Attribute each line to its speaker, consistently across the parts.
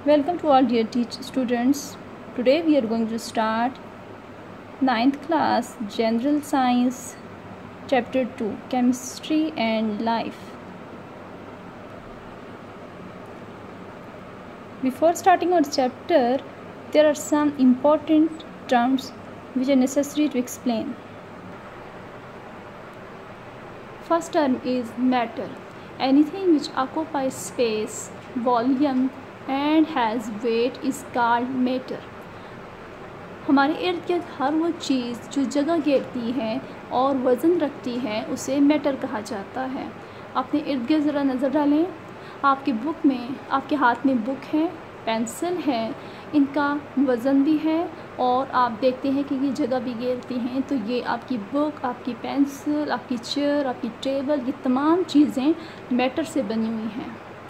Speaker 1: Welcome to all dear students. Today we are going to start 9th class General Science Chapter 2 Chemistry and Life. Before starting our chapter, there are some important terms which are necessary to explain. First term is matter. Anything which occupies space, volume and has weight is called matter. हमारे इर्द गिर्द हर वो चीज़ जो जगह घेरती है और वज़न रखती है उसे मैटर कहा जाता है। अपने इर्द गिर्द ज़रा नज़र डालें। आपकी बुक में, आपके हाथ में बुक है, पेंसिल है, इनका वज़न भी है और आप देखते हैं कि ये जगह भी घेरती हैं। तो ये आपकी बुक, आपकी पेंसिल, आपकी चेयर, आपकी टेबल, ये तमाम चीज़ें मैटर से बनी हुई हैं।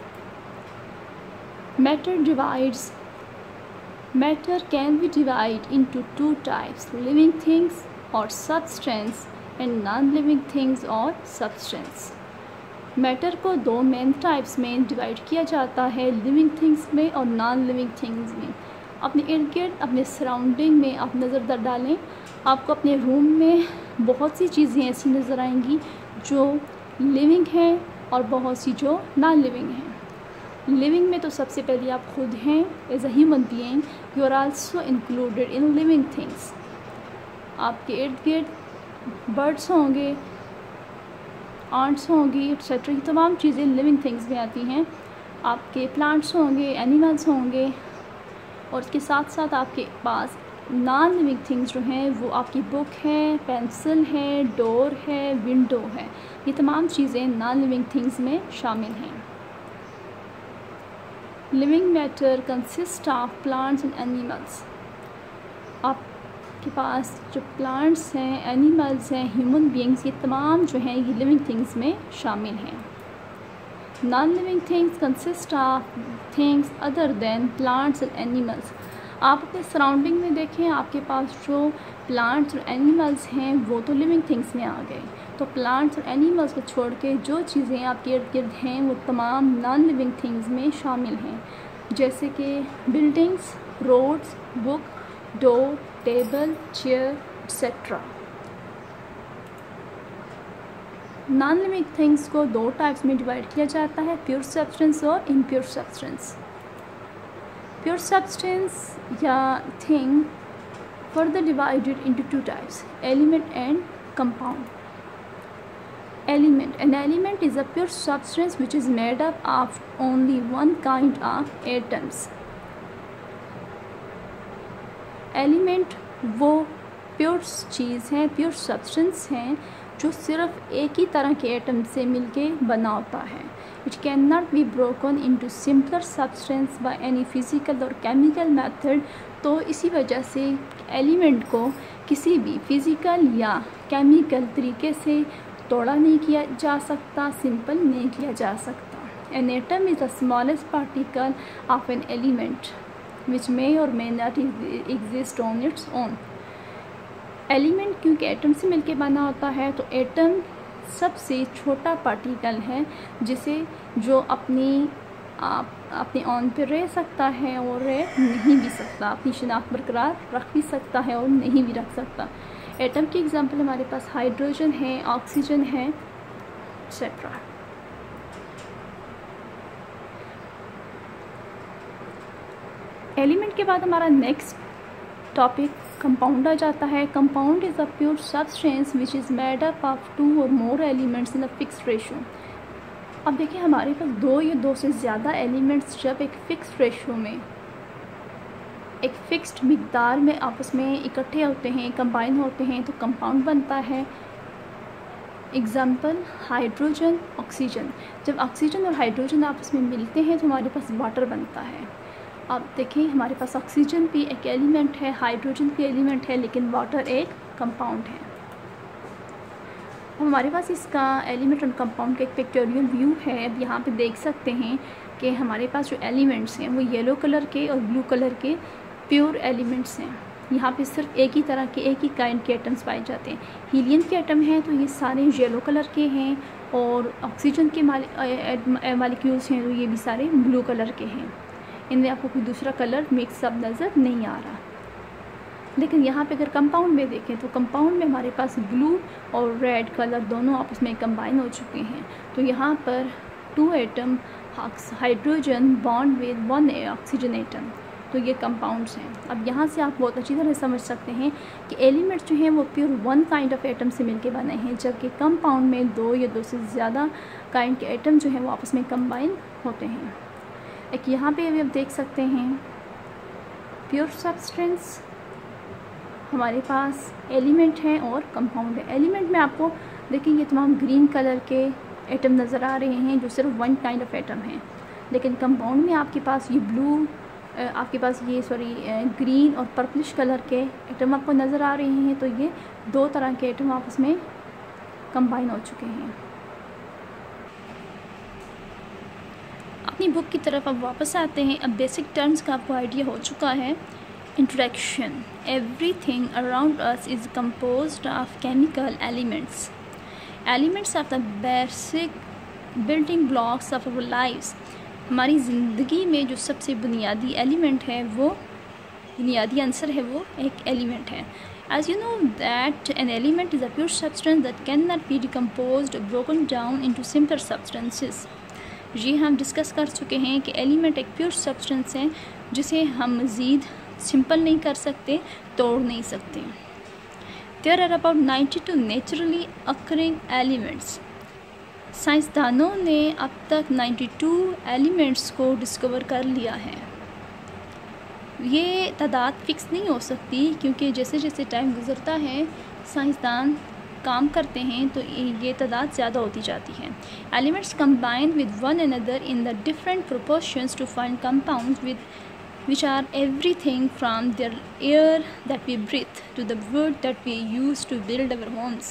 Speaker 1: Matter can be divided into two types, living things or substance and non-living things or substance. Matter को दो मेन टाइप्स में डिवाइड किया जाता है, लिविंग थिंग्स में और नॉन लिविंग थिंग्स में। अपने इर्द गिर्द, अपने सराउंडिंग में आप नज़र डालें। आपको अपने रूम में बहुत सी चीज़ें ऐसी नज़र आएंगी जो लिविंग हैं और बहुत सी जो नॉन लिविंग हैं। लिविंग में तो सबसे पहले आप खुद हैं, as a human being you are also included in living things. आपके इर्द गिर्द बर्ड्स होंगे, आंट्स होंगी, एक्सेट्रा, ये तमाम चीज़ें लिविंग थिंग्स में आती हैं। आपके प्लांट्स होंगे, एनिमल्स होंगे और इसके साथ साथ आपके पास नॉन लिविंग थिंग्स जो हैं वो आपकी बुक है, पेंसिल है, डोर है, विंडो है। ये तमाम चीज़ें नॉन लिविंग थिंग्स में शामिल हैं। Living matter consist of plants and animals. आपके पास जो प्लांट्स हैं, एनिमल्स हैं, ह्यूमन बीइंग्स, ये तमाम जो हैं ये लिविंग थिंग्स में शामिल हैं। Non living things consist of things other than plants and animals. आप अपने सराउंडिंग में देखें, आपके पास जो प्लांट्स और एनिमल्स हैं वो तो लिविंग थिंग्स में आ गए। तो प्लांट्स और एनिमल्स को छोड़ के जो चीज़ें आपके इर्द गिर्द हैं वो तमाम नॉन लिविंग थिंग्स में शामिल हैं, जैसे कि buildings, roads, book, door, table, chair etcetera. Non living things को दो टाइप्स में डिवाइड किया जाता है, प्योर सब्सटेंस और इम्प्योर सब्सटेंस। प्योर सब्सटेंस या thing further divided into two types, element and compound. An element is a pure substance which is made up of only one kind of atoms. Element वो pure चीज़ है, pure substance हैं जो सिर्फ एक ही तरह के एटम से मिलके बना होता है। It cannot be broken into simpler substance by any physical or chemical method. तो इसी वजह से एलिमेंट को किसी भी फिज़िकल या केमिकल तरीके से तोड़ा नहीं किया जा सकता, सिंपल नहीं किया जा सकता। An atom is the smallest particle of an element which may or may not exist on its own. Element क्योंकि एटम से मिलके बना होता है तो एटम सबसे छोटा पार्टिकल है जिसे जो अपने ऑन पे रह सकता है और रह नहीं भी सकता, अपनी शिनाख्त बरकरार रख भी सकता है और नहीं भी रख सकता। एटम की एग्जांपल हमारे पास हाइड्रोजन है, ऑक्सीजन है एक्सेट्रा। एलिमेंट के बाद हमारा नेक्स्ट टॉपिक कंपाउंड आ जाता है। Compound is a pure substance which is made up of two और more elements in a fixed ratio. अब देखिए हमारे पास दो या दो से ज़्यादा एलिमेंट्स जब एक फिक्स्ड रेशो में, एक फिक्स्ड मिकदार में आपस में इकट्ठे होते हैं, कंबाइन होते हैं तो कंपाउंड बनता है। Example hydrogen, oxygen. जब ऑक्सीजन और हाइड्रोजन आपस में मिलते हैं तो हमारे पास वाटर बनता है। अब देखिए हमारे पास ऑक्सीजन भी एक एलिमेंट है, हाइड्रोजन भी एलिमेंट है, लेकिन वाटर एक कंपाउंड है। हमारे पास इसका एलिमेंट और कंपाउंड का एक पिक्टोरियल व्यू है। अब यहाँ पे देख सकते हैं कि हमारे पास जो एलिमेंट्स हैं वो येलो कलर के और ब्लू कलर के प्योर एलिमेंट्स हैं। यहाँ पे सिर्फ एक ही तरह के, एक ही काइंड के एटम्स पाए जाते हैं। हीलियम के एटम हैं तो ये सारे येलो कलर के हैं और ऑक्सीजन के मालिक्यूल्स हैं तो ये भी सारे ब्लू कलर के हैं। इनमें आपको कोई दूसरा कलर मिक्स अप नज़र नहीं आ रहा। लेकिन यहाँ पे अगर कंपाउंड में देखें तो कंपाउंड में हमारे पास ब्लू और रेड कलर दोनों आपस में कंबाइन हो चुके हैं। तो यहाँ पर 2 atom hydrogen bond with 1 oxygen atom, तो ये कंपाउंड्स हैं। अब यहाँ से आप बहुत अच्छी तरह समझ सकते हैं कि एलिमेंट्स जो हैं वो प्योर 1 काइंड ऑफ एटम से मिलके बने हैं, जबकि कंपाउंड में 2 या 2 से ज़्यादा काइंड के एटम जो हैं वो आपस में कंबाइन होते हैं। एक यहाँ पे भी आप देख सकते हैं प्योर सब्सटेंस, हमारे पास एलिमेंट है और कंपाउंड है। एलिमेंट में आपको देखिए ये तमाम ग्रीन कलर के एटम नज़र आ रहे हैं जो सिर्फ 1 काइंड ऑफ एटम हैं, लेकिन कंपाउंड में आपके पास ये ब्लू ग्रीन और पर्पलिश कलर के एटम आपको नज़र आ रहे हैं। तो ये 2 तरह के एटम आपस में कंबाइन हो चुके हैं। अपनी बुक की तरफ अब वापस आते हैं। अब बेसिक टर्म्स का आपको आइडिया हो चुका है। Introduction. Everything around us is composed of chemical elements. Elements are the basic building blocks of our lives. हमारी ज़िंदगी में जो सबसे बुनियादी एलिमेंट है, वो बुनियादी अंसर है, वो एक एलिमेंट है। As you know that an element is a pure substance that cannot be decomposed or broken down into simpler substances. ये हम डिस्कस कर चुके हैं कि एलिमेंट एक प्योर सब्सटेंस है जिसे हम मज़ीद सिंपल नहीं कर सकते, तोड़ नहीं सकते। There are about 92 naturally occurring elements. साइंसदानों ने अब तक 92 एलिमेंट्स को डिस्कवर कर लिया है। ये तादाद फ़िक्स नहीं हो सकती क्योंकि जैसे जैसे टाइम गुज़रता है साइंसदान काम करते हैं तो ये तादाद ज़्यादा होती जाती है। Elements combine with one another in the different proportions to find compounds with which are everything from the air that we breathe to the wood that we use to build our homes.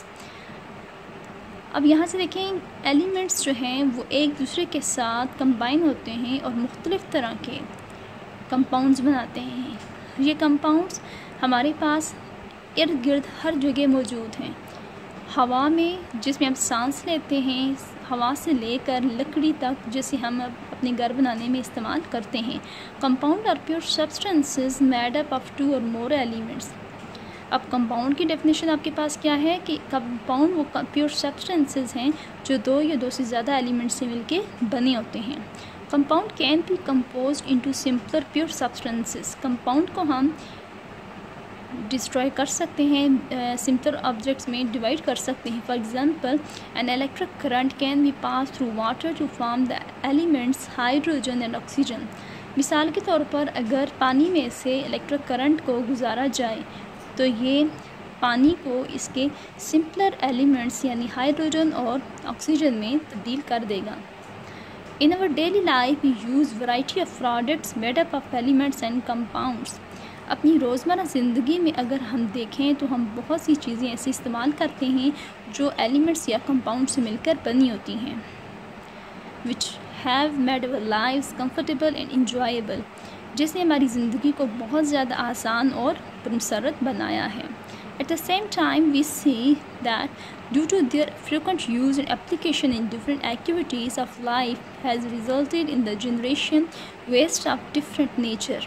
Speaker 1: अब यहाँ से देखें elements जो हैं वो एक दूसरे के साथ कंबाइन होते हैं और मुख्तलिफ़ तरह के कंपाउंड्स बनाते हैं। ये कंपाउंड्स हमारे पास इर्द गिर्द हर जगह मौजूद हैं। हवा में जिसमें हम सांस लेते हैं, हवा से लेकर लकड़ी तक जिसे हम अपने घर बनाने में इस्तेमाल करते हैं। Compound are pure substances made up of 2 और मोर एलिमेंट्स। अब कंपाउंड की डेफिनेशन आपके पास क्या है कि कंपाउंड वो प्योर सब्सटेंसेस हैं जो 2 या 2 से ज़्यादा एलिमेंट्स से मिलके बने होते हैं। Compound can be composed into simpler pure substances. Compound को हम डिस्ट्रॉय कर सकते हैं, सिंपलर ऑब्जेक्ट्स में डिवाइड कर सकते हैं। For example an electric current can be pass through water to form the elements hydrogen and oxygen. मिसाल के तौर पर अगर पानी में से इलेक्ट्रिक करंट को गुजारा जाए तो ये पानी को इसके सिंपलर एलिमेंट्स यानी हाइड्रोजन और ऑक्सीजन में तब्दील कर देगा। In our daily life we use variety of products made up of elements and compounds. अपनी रोज़मर्रा ज़िंदगी में अगर हम देखें तो हम बहुत सी चीज़ें ऐसी इस्तेमाल करते हैं जो एलिमेंट्स या कंपाउंड से मिलकर बनी होती हैं, which have made our lives comfortable and enjoyable, जिसने हमारी ज़िंदगी को बहुत ज़्यादा आसान और पुरमसरत बनाया है। At the same time, we see that due to their frequent use and application in different activities of life has resulted in the generation waste of different nature.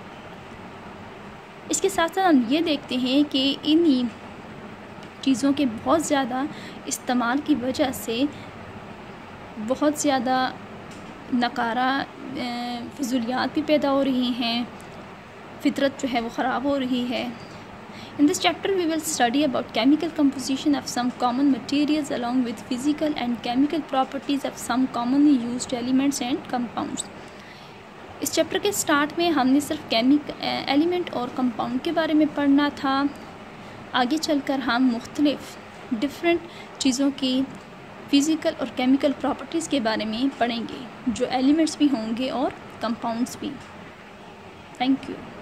Speaker 1: इसके साथ साथ हम ये देखते हैं कि इन्हीं चीज़ों के बहुत ज़्यादा इस्तेमाल की वजह से बहुत ज़्यादा नकारा फ़िज़ूलियात भी पैदा हो रही हैं, फितरत जो है वो ख़राब हो रही है। In this chapter we will study about chemical composition of some common materials along with physical and chemical properties of some commonly used elements and compounds. इस चैप्टर के स्टार्ट में हमने सिर्फ एलिमेंट और कंपाउंड के बारे में पढ़ना था। आगे चलकर हम मुख्तलिफ डिफरेंट चीज़ों की फ़िज़िकल और केमिकल प्रॉपर्टीज़ के बारे में पढ़ेंगे, जो एलिमेंट्स भी होंगे और कंपाउंड्स भी। Thank you.